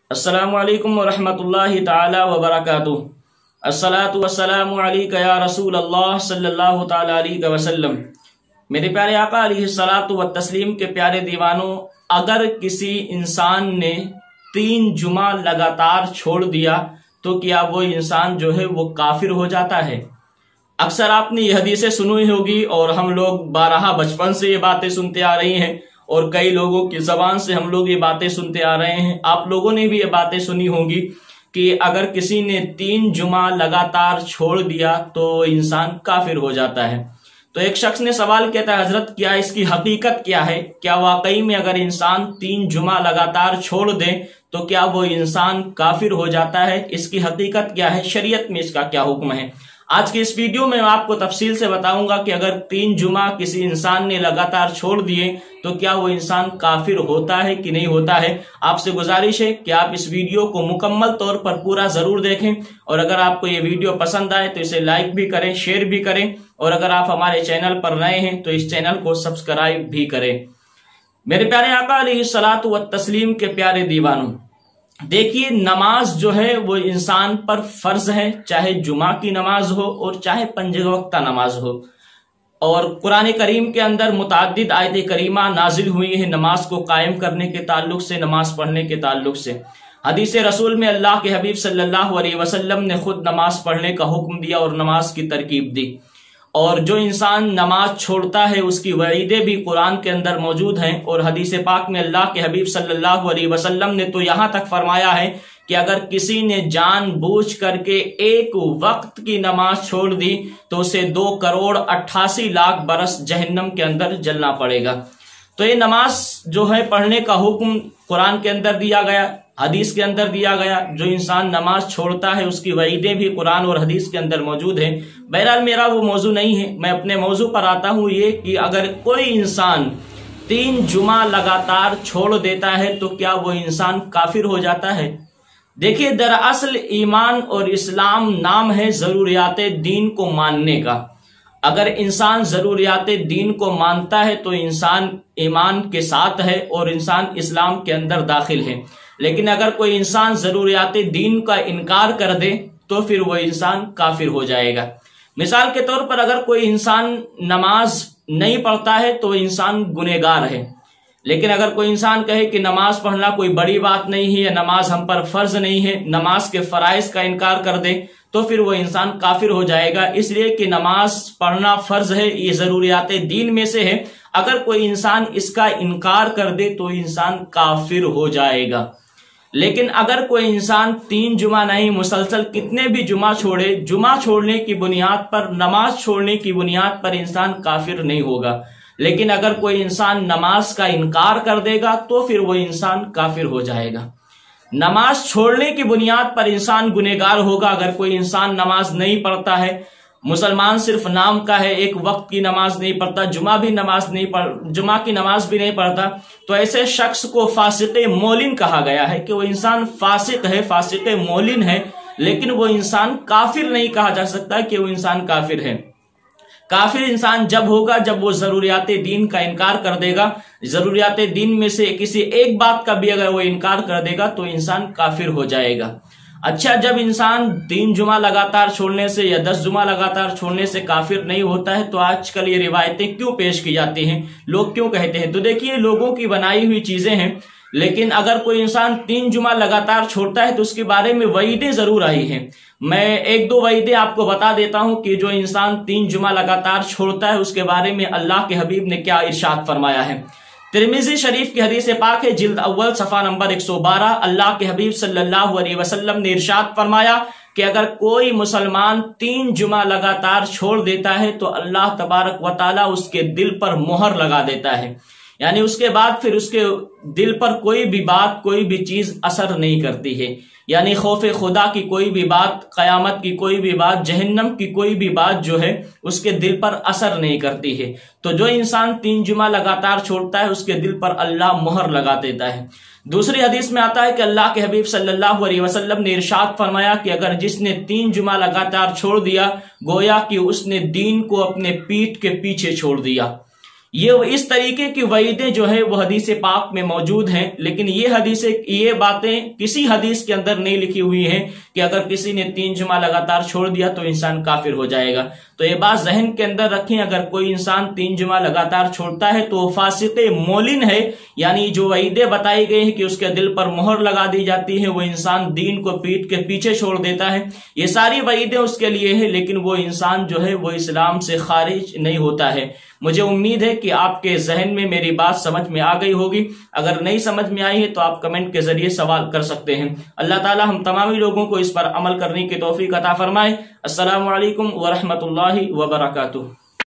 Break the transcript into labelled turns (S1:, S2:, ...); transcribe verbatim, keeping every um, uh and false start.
S1: السلام علیکم ورحمۃ اللہ تعالی وبرکاتہ۔ الصلاۃ والسلام علیک یا رسول اللہ صلی اللہ تعالی علیہ وسلم۔ میرے پیارے آقا علیہ الصلاۃ والتسلیم کے پیارے دیوانوں، اگر کسی انسان نے تین جمعہ لگاتار چھوڑ دیا تو کیا وہ انسان جو ہے وہ کافر ہو جاتا ہے؟ اکثر آپ نے یہ حدیثیں سنی ہوگی اور ہم لوگ بارہا بچپن سے یہ باتیں سنتے آ رہی ہیں، اور کئی لوگوں کی زبان سے ہم لوگ یہ باتیں سنتے آ رہے ہیں۔ آپ لوگوں نے بھی یہ باتیں سنی ہوں گی کہ اگر کسی نے تین جمعہ لگاتار چھوڑ دیا تو انسان کافر ہو جاتا ہے۔ تو ایک شخص نے سوال کیا تھا، حضرت کیا اس کی حقیقت کیا ہے؟ کیا واقعی میں اگر انسان تین جمعہ لگاتار چھوڑ دے تو کیا وہ انسان کافر ہو جاتا ہے؟ اس کی حقیقت کیا ہے؟ شریعت میں اس کا کیا حکم ہے؟ آج کی اس ویڈیو میں آپ کو تفصیل سے بتاؤں گا کہ اگر تین جمعہ کسی انسان نے لگاتار چھوڑ دیے تو کیا وہ انسان کافر ہوتا ہے کہ نہیں ہوتا ہے۔ آپ سے گزارش ہے کہ آپ اس ویڈیو کو مکمل طور پر پورا ضرور دیکھیں، اور اگر آپ کو یہ ویڈیو پسند آئے تو اسے لائک بھی کریں، شیئر بھی کریں، اور اگر آپ ہمارے چینل پر نئے ہیں تو اس چینل کو سبسکرائب بھی کریں۔ میرے پیارے آقا علیہ الصلاۃ والتسلیم کے پیارے دیوانوں، دیکھیے نماز جو ہے وہ انسان پر فرض ہے، چاہے جمعہ کی نماز ہو اور چاہے پنج وقتہ نماز ہو، اور قرآن کریم کے اندر متعدد آیت کریمہ نازل ہوئی ہیں نماز کو قائم کرنے کے تعلق سے، نماز پڑھنے کے تعلق سے۔ حدیث رسول میں اللہ کے حبیب صلی اللہ علیہ وسلم نے خود نماز پڑھنے کا حکم دیا اور نماز کی ترکیب دی، اور جو انسان نماز چھوڑتا ہے اس کی وعیدیں بھی قرآن کے اندر موجود ہیں، اور حدیث پاک میں اللہ کے حبیب صلی اللہ علیہ وسلم نے تو یہاں تک فرمایا ہے کہ اگر کسی نے جان بوجھ کر کے ایک وقت کی نماز چھوڑ دی تو اسے دو کروڑ اٹھاسی لاکھ برس جہنم کے اندر جلنا پڑے گا۔ تو یہ نماز جو ہے پڑھنے کا حکم قرآن کے اندر دیا گیا، حدیث کے اندر دیا گیا۔ جو انسان نماز چھوڑتا ہے اس کی وعیدیں بھی قرآن اور حدیث کے اندر موجود ہیں۔ بہرحال میرا وہ موضوع نہیں ہے، میں اپنے موضوع پر آتا ہوں، یہ کہ اگر کوئی انسان تین جمعہ لگاتار چھوڑ دیتا ہے تو کیا وہ انسان کافر ہو جاتا ہے؟ دیکھیے دراصل ایمان اور اسلام نام ہے ضروریات دین کو ماننے کا۔ اگر انسان ضروریات دین کو مانتا ہے تو انسان ایمان کے ساتھ ہے اور انسان اسلام کے اندر داخل ہے، لیکن اگر کوئی انسان ضروریات دین کا انکار کر دے تو پھر وہ انسان کافر ہو جائے گا۔ مثال کے طور پر اگر کوئی انسان نماز نہیں پڑھتا ہے تو انسان گنہگار ہے، لیکن اگر کوئی انسان کہے کہ نماز پڑھنا کوئی بڑی بات نہیں ہے، نماز ہم پر فرض نہیں ہے، نماز کے فرائض کا انکار کر دے تو پھر وہ انسان کافر ہو جائے گا، اس لیے کہ نماز پڑھنا فرض ہے، یہ ضروریات دین میں سے ہے۔ اگر کوئی انسان اس کا انکار کر دے تو انسان کافر ہو جائے گا۔ لیکن اگر کوئی انسان تین جمعہ نہیں، مسلسل کتنے بھی جمعہ چھوڑے، جمعہ چھوڑنے کی بنیاد پر، نماز چھوڑنے کی بنیاد پر انسان کافر نہیں ہوگا، لیکن اگر کوئی انسان نماز کا انکار کر دے گا تو پھر وہ انسان کافر ہو جائے گا۔ نماز چھوڑنے کی بنیاد پر انسان گنہگار ہوگا۔ اگر کوئی انسان نماز نہیں پڑھتا ہے، مسلمان صرف نام کا ہے، ایک وقت کی نماز نہیں پڑھتا، جمعہ بھی نماز نہیں پڑھ جمعہ کی نماز بھی نہیں پڑھتا، تو ایسے شخص کو فاسق مولن کہا گیا ہے کہ وہ انسان فاسق ہے، فاسق مولن ہے، لیکن وہ انسان کافر نہیں کہا جا سکتا کہ وہ انسان کافر ہے۔ کافر انسان جب ہوگا جب وہ ضروریات دین کا انکار کر دے گا، ضروریات دین میں سے کسی ایک بات کا بھی اگر وہ انکار کر دے گا تو انسان کافر ہو جائے گا۔ اچھا، جب انسان تین جمعہ لگاتار چھوڑنے سے یا دس جمعہ لگاتار چھوڑنے سے کافر نہیں ہوتا ہے تو آج کل یہ روایتیں کیوں پیش کی جاتی ہیں، لوگ کیوں کہتے ہیں؟ تو دیکھیے لوگوں کی بنائی ہوئی چیزیں ہیں، لیکن اگر کوئی انسان تین جمعہ لگاتار چھوڑتا ہے تو اس کے بارے میں وعیدیں ضرور آئی ہیں۔ میں ایک دو وعیدیں آپ کو بتا دیتا ہوں کہ جو انسان تین جمعہ لگاتار چھوڑتا ہے اس کے بارے میں اللہ کے حبیب نے کیا ارشاد فرمایا ہے۔ ترمذی شریف کی حدیث پاک ہے، جلد اول صفحہ نمبر ایک سو بارہ، اللہ کے حبیب صلی اللہ علیہ وسلم نے ارشاد فرمایا کہ اگر کوئی مسلمان تین جمعہ لگاتار چھوڑ دیتا ہے تو اللہ تبارک و تعالیٰ اس کے دل پر مہر لگا دیتا ہے، یعنی اس کے بعد پھر اس کے دل پر کوئی بھی بات، کوئی بھی چیز اثر نہیں کرتی ہے، یعنی خوف خدا کی کوئی بھی بات، قیامت کی کوئی بھی بات، جہنم کی کوئی بھی بات جو ہے اس کے دل پر اثر نہیں کرتی ہے۔ تو جو انسان تین جمعہ لگاتار چھوڑتا ہے اس کے دل پر اللہ مہر لگا دیتا ہے۔ دوسری حدیث میں آتا ہے کہ اللہ کے حبیب صلی اللہ علیہ وسلم نے ارشاد فرمایا کہ اگر جس نے تین جمعہ لگاتار چھوڑ دیا گویا کہ اس نے دین کو اپنے پیٹھ کے پیچھے چھوڑ دیا، یہ اس طریقے کی وعیدیں جو ہے وہ حدیث پاک میں موجود ہیں، لیکن یہ حدیث یہ باتیں کسی حدیث کے اندر نہیں لکھی ہوئی ہیں کہ اگر کسی نے تین جمعہ لگاتار چھوڑ دیا تو انسان کافر ہو جائے گا۔ تو یہ بات ذہن کے اندر رکھیں، اگر کوئی انسان تین جمعہ لگاتار چھوڑتا ہے تو وہ فاسق مولن ہے، یعنی جو وعیدیں بتائی گئی ہیں کہ اس کے دل پر مہر لگا دی جاتی ہے، وہ انسان دین کو پیٹ کے پیچھے چھوڑ دیتا ہے، یہ ساری وعیدیں اس کے لیے ہیں، لیکن وہ انسان جو ہے وہ اسلام سے خارج نہیں ہوتا ہے۔ مجھے امید ہے کہ آپ کے ذہن میں میری بات سمجھ میں آ گئی ہوگی، اگر نہیں سمجھ میں آئی ہے تو آپ کمنٹ کے ذریعے سوال کر سکتے ہیں۔ اللہ تعالی ہم تمامی لوگوں کو اس پر عمل کرنے کی توفیق عطا فرمائے۔ السلام علیکم ورحمۃ اللہ وبرکاتہ۔